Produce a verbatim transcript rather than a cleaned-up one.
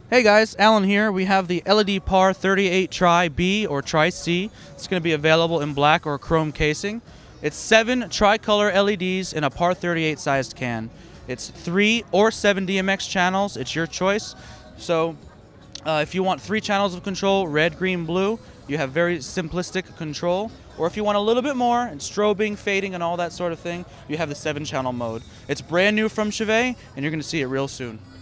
Hey guys, Alan here. We have the L E D Par thirty-eight Tri B or Tri C. It's going to be available in black or chrome casing. It's seven tricolor L E Ds in a Par thirty-eight sized can. It's three or seven D M X channels. It's your choice. So uh, if you want three channels of control, red, green, blue, you have very simplistic control. Or if you want a little bit more, and strobing, fading, and all that sort of thing, you have the seven channel mode. It's brand new from CHAUVET, and you're going to see it real soon.